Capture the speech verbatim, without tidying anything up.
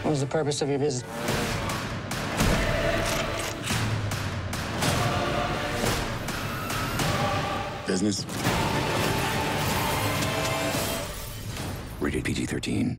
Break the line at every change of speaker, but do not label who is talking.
What was the purpose of your visit?
Business. Rated P G thirteen.